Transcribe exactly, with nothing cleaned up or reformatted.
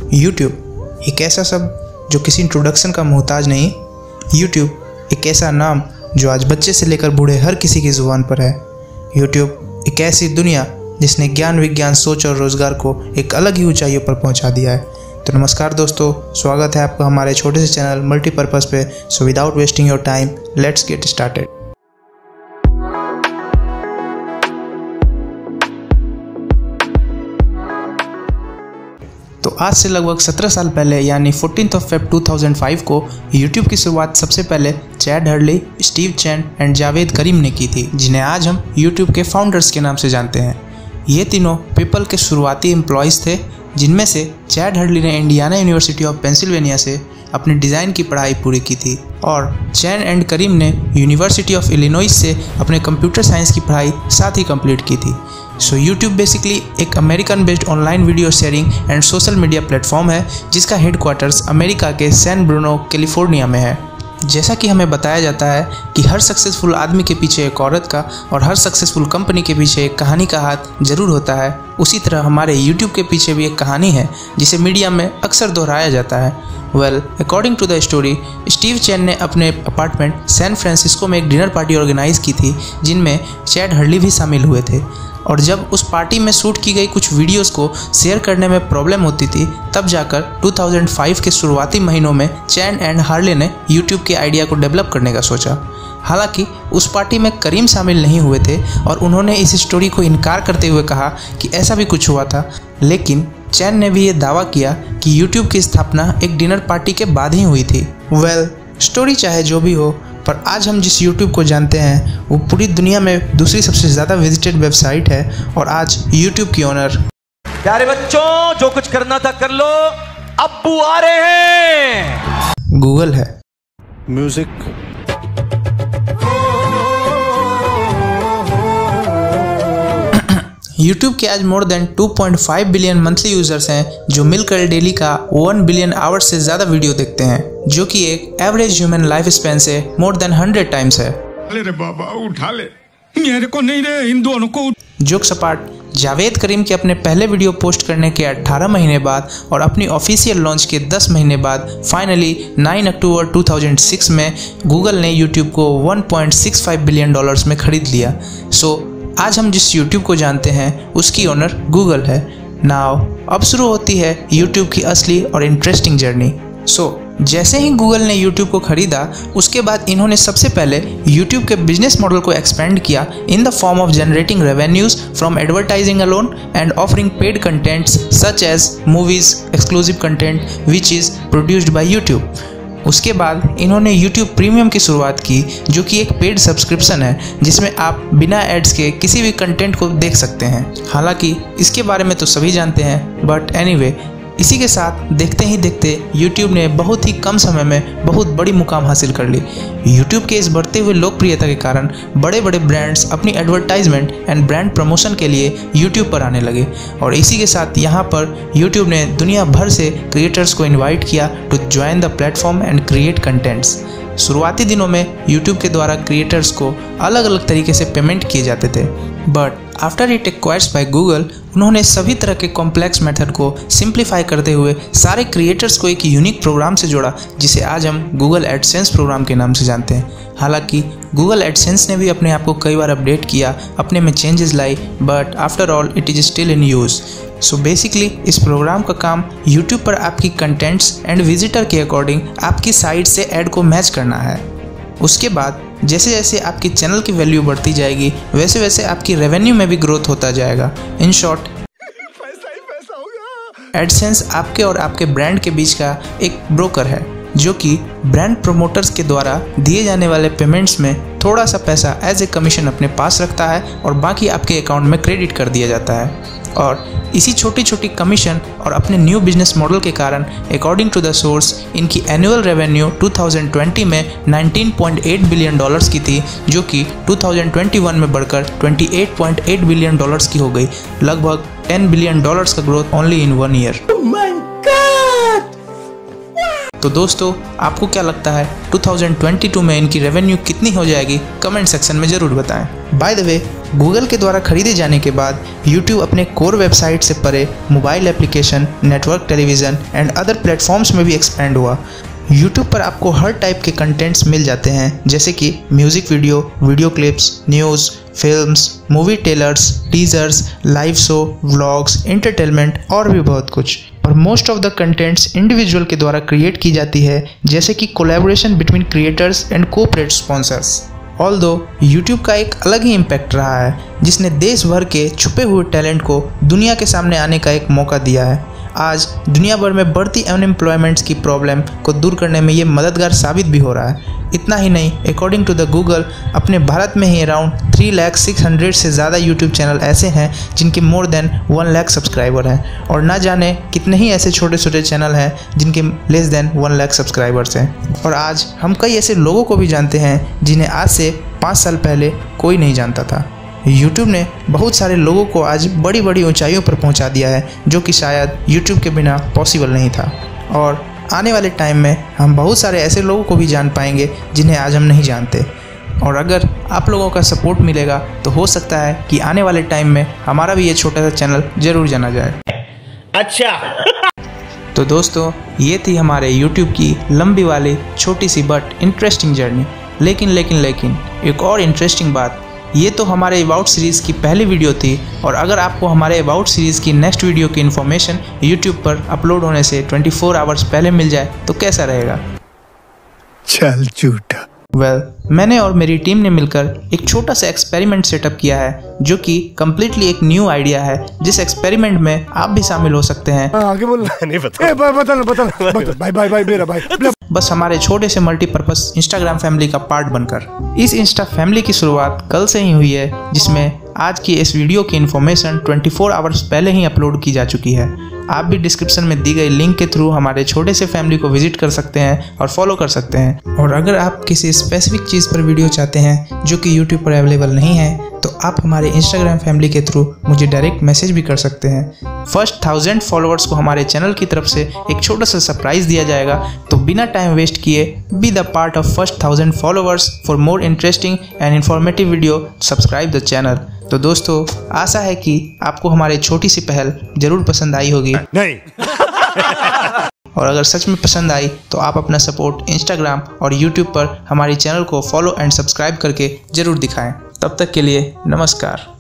YouTube एक ऐसा शब्द जो किसी इंट्रोडक्शन का मोहताज नहीं। यूट्यूब एक ऐसा नाम जो आज बच्चे से लेकर बूढ़े हर किसी की ज़ुबान पर है। यूट्यूब एक ऐसी दुनिया जिसने ज्ञान, विज्ञान, सोच और रोज़गार को एक अलग ही ऊंचाइयों पर पहुंचा दिया है। तो नमस्कार दोस्तों, स्वागत है आपका हमारे छोटे से चैनल मल्टीपर्पज़ पे। So without wasting your time, let's get started. तो आज से लगभग सत्रह साल पहले यानी fourteenth of Feb two thousand five को यूट्यूब की शुरुआत सबसे पहले Chad Hurley, Steve Chen and Jawed Karim ने की थी, जिन्हें आज हम यूट्यूब के फाउंडर्स के नाम से जानते हैं। ये तीनों पीपल के शुरुआती एम्प्लॉयज़ थे, जिनमें से चैड हर्ली ने इंडियाना यूनिवर्सिटी ऑफ पेंसिल्वेनिया से अपनी डिज़ाइन की पढ़ाई पूरी की थी और चैन एंड करीम ने यूनिवर्सिटी ऑफ इलिनॉइस से अपने कंप्यूटर साइंस की पढ़ाई साथ ही कंप्लीट की थी। सो यूट्यूब बेसिकली एक American based online video sharing and social media platform है, जिसका हेडक्वार्टर्स अमेरिका के सैन ब्रूनो, कैलिफोर्निया में है। जैसा कि हमें बताया जाता है कि हर सक्सेसफुल आदमी के पीछे एक औरत का और हर सक्सेसफुल कंपनी के पीछे एक कहानी का हाथ जरूर होता है, उसी तरह हमारे यूट्यूब के पीछे भी एक कहानी है जिसे मीडिया में अक्सर दोहराया जाता है। Well, according to the story, Steve Chen ने अपने अपार्टमेंट सैन फ्रांसिस्को में एक डिनर पार्टी ऑर्गेनाइज की थी, जिनमें चैड हर्ली भी शामिल हुए थे। और जब उस पार्टी में शूट की गई कुछ वीडियोस को शेयर करने में प्रॉब्लम होती थी, तब जाकर टू थाउजेंड फाइव के शुरुआती महीनों में चैन एंड हार्ले ने यूट्यूब के आइडिया को डेवलप करने का सोचा। हालांकि उस पार्टी में करीम शामिल नहीं हुए थे और उन्होंने इस स्टोरी को इनकार करते हुए कहा कि ऐसा भी कुछ हुआ था, लेकिन चैन ने भी ये दावा किया कि यूट्यूब की स्थापना एक डिनर पार्टी के बाद ही हुई थी। वेल, स्टोरी चाहे जो भी हो, पर आज हम जिस यूट्यूब को जानते हैं वो पूरी दुनिया में दूसरी सबसे ज़्यादा विजिटेड वेबसाइट है और आज यूट्यूब की ओनर। प्यारे बच्चों, जो कुछ करना था कर लो, अब्बू आ रहे हैं। गूगल है। म्यूजिक। यूट्यूब के आज more than two point five billion monthly users हैं, जो मिलकर डेली का वन बिलियन आवर्स से ज़्यादा वीडियो देखते हैं, जो कि एक एवरेज ह्यूमन लाइफ स्पैन से मोर देन हंड्रेड टाइम्स है। अरे बाबा उठा ले, मेरे को नहीं रे, हिंदुओं को। जोक सपाट, जावेद करीम के अपने पहले वीडियो पोस्ट करने के अठारह महीने बाद और अपनी ऑफिशियल लॉन्च के दस महीने बाद finally nine October two thousand six में गूगल ने यूट्यूब को one point six five billion dollars में खरीद लिया। सो आज हम जिस यूट्यूब को जानते हैं उसकी ओनर गूगल है। नाउ अब शुरू होती है यूट्यूब की असली और इंटरेस्टिंग जर्नी। सो जैसे ही गूगल ने यूट्यूब को खरीदा, उसके बाद इन्होंने सबसे पहले यूट्यूब के बिजनेस मॉडल को एक्सपेंड किया in the form of generating revenues from advertising alone and offering paid contents such as movies, exclusive content which is produced by YouTube. उसके बाद इन्होंने YouTube प्रीमियम की शुरुआत की, जो कि एक पेड सब्सक्रिप्शन है जिसमें आप बिना एड्स के किसी भी कंटेंट को देख सकते हैं। हालांकि इसके बारे में तो सभी जानते हैं, बट एनीवे, इसी के साथ देखते ही देखते YouTube ने बहुत ही कम समय में बहुत बड़ी मुकाम हासिल कर ली। YouTube के इस बढ़ते हुए लोकप्रियता के कारण बड़े बड़े ब्रांड्स अपनी एडवर्टाइजमेंट एंड ब्रांड प्रमोशन के लिए YouTube पर आने लगे और इसी के साथ यहाँ पर YouTube ने दुनिया भर से क्रिएटर्स को इनवाइट किया to join the platform and create contents. शुरुआती दिनों में YouTube के द्वारा क्रिएटर्स को अलग अलग तरीके से पेमेंट किए जाते थे, but after it acquires by Google, उन्होंने सभी तरह के कॉम्प्लेक्स मेथड को सिंप्लीफाई करते हुए सारे क्रिएटर्स को एक यूनिक प्रोग्राम से जोड़ा, जिसे आज हम गूगल एडसेंस प्रोग्राम के नाम से जानते हैं। हालांकि गूगल एडसेंस ने भी अपने आप को कई बार अपडेट किया, अपने में चेंजेस लाई, but after all it is still in use. So basically इस प्रोग्राम का काम यूट्यूब पर आपकी कंटेंट्स एंड विजिटर के अकॉर्डिंग आपकी साइट से ऐड को मैच करना है। उसके बाद जैसे जैसे आपकी चैनल की वैल्यू बढ़ती जाएगी, वैसे वैसे आपकी रेवेन्यू में भी ग्रोथ होता जाएगा। इन शॉर्ट, पैसा ही पैसा होगा। एडसेंस आपके और आपके ब्रांड के बीच का एक ब्रोकर है, जो कि ब्रांड प्रमोटर्स के द्वारा दिए जाने वाले पेमेंट्स में थोड़ा सा पैसा एज ए कमीशन अपने पास रखता है और बाकी आपके अकाउंट में क्रेडिट कर दिया जाता है। और इसी छोटी छोटी कमीशन और अपने न्यू बिजनेस मॉडल के कारण अकॉर्डिंग टू द सोर्स इनकी annual revenue two thousand twenty में nineteen point eight billion dollars की थी, जो कि टू थाउजेंड ट्वेंटी वन में बढ़कर twenty eight point eight billion dollars की हो गई। लगभग टेन बिलियन डॉलर्स का growth only in one year. तो दोस्तों, आपको क्या लगता है टू थाउजेंड ट्वेंटी टू में इनकी रेवेन्यू कितनी हो जाएगी? कमेंट सेक्शन में ज़रूर बताएं। बाय द वे, गूगल के द्वारा खरीदे जाने के बाद यूट्यूब अपने कोर वेबसाइट से परे mobile application, network television and other platforms में भी एक्सपेंड हुआ। यूट्यूब पर आपको हर टाइप के कंटेंट्स मिल जाते हैं, जैसे कि music video, video clips, news, films, movie trailers, teasers, live show, vlogs, entertainment और भी बहुत कुछ। और most of the contents individual के द्वारा क्रिएट की जाती है, जैसे कि collaboration between creators and cooperate sponsors. Although YouTube का एक अलग ही इम्पैक्ट रहा है, जिसने देश भर के छुपे हुए टैलेंट को दुनिया के सामने आने का एक मौका दिया है। आज दुनिया भर में बढ़ती अनएम्प्लॉयमेंट्स की प्रॉब्लम को दूर करने में ये मददगार साबित भी हो रहा है। इतना ही नहीं, अकॉर्डिंग टू द गूगल, अपने भारत में ही around three lakh six hundred से ज़्यादा यूट्यूब चैनल ऐसे हैं जिनके more than one lakh subscriber हैं, और ना जाने कितने ही ऐसे छोटे छोटे चैनल हैं जिनके less than one lakh subscribers हैं। और आज हम कई ऐसे लोगों को भी जानते हैं जिन्हें आज से पाँच साल पहले कोई नहीं जानता था। यूट्यूब ने बहुत सारे लोगों को आज बड़ी बड़ी ऊंचाइयों पर पहुंचा दिया है, जो कि शायद यूट्यूब के बिना पॉसिबल नहीं था। और आने वाले टाइम में हम बहुत सारे ऐसे लोगों को भी जान पाएंगे जिन्हें आज हम नहीं जानते। और अगर आप लोगों का सपोर्ट मिलेगा तो हो सकता है कि आने वाले टाइम में हमारा भी ये छोटा सा चैनल ज़रूर जाना जाए। अच्छा तो दोस्तों, ये थी हमारे यूट्यूब की लंबी वाली छोटी सी बट इंटरेस्टिंग जर्नी। लेकिन लेकिन लेकिन एक और इंटरेस्टिंग बात, ये तो हमारे अबाउट सीरीज़ की पहली वीडियो थी, और अगर आपको हमारे अबाउट सीरीज़ की नेक्स्ट वीडियो की इन्फॉर्मेशन यूट्यूब पर अपलोड होने से चौबीस आवर्स पहले मिल जाए तो कैसा रहेगा? चल झूठा। वेल well, मैंने और मेरी टीम ने मिलकर एक छोटा सा एक्सपेरिमेंट सेटअप किया है, जो कि कम्प्लीटली एक न्यू आइडिया है, जिस एक्सपेरिमेंट में आप भी शामिल हो सकते हैं। आगे बोल। नहीं बता बता बता भाई भाई भाई मेरा भाई बस हमारे छोटे से मल्टीपर्पस इंस्टाग्राम फैमिली का पार्ट बनकर। इस इंस्टा फैमिली की शुरुआत कल से ही हुई है, जिसमें आज की इस वीडियो की इन्फॉर्मेशन चौबीस आवर्स पहले ही अपलोड की जा चुकी है। आप भी डिस्क्रिप्शन में दी गई लिंक के थ्रू हमारे छोटे से फैमिली को विजिट कर सकते हैं और फॉलो कर सकते हैं। और अगर आप किसी स्पेसिफिक चीज़ पर वीडियो चाहते हैं जो कि यूट्यूब पर अवेलेबल नहीं है, तो आप हमारे इंस्टाग्राम फैमिली के थ्रू मुझे डायरेक्ट मैसेज भी कर सकते हैं। फर्स्ट थाउजेंड फॉलोअर्स को हमारे चैनल की तरफ से एक छोटा सा सरप्राइज दिया जाएगा, तो बिना टाइम वेस्ट किए be the part of first thousand followers. For more interesting and informative video subscribe the channel. तो दोस्तों, आशा है कि आपको हमारी छोटी सी पहल जरूर पसंद आई होगी। नहीं और अगर सच में पसंद आई तो आप अपना सपोर्ट इंस्टाग्राम और यूट्यूब पर हमारे चैनल को फॉलो एंड सब्सक्राइब करके जरूर दिखाएं। तब तक के लिए नमस्कार।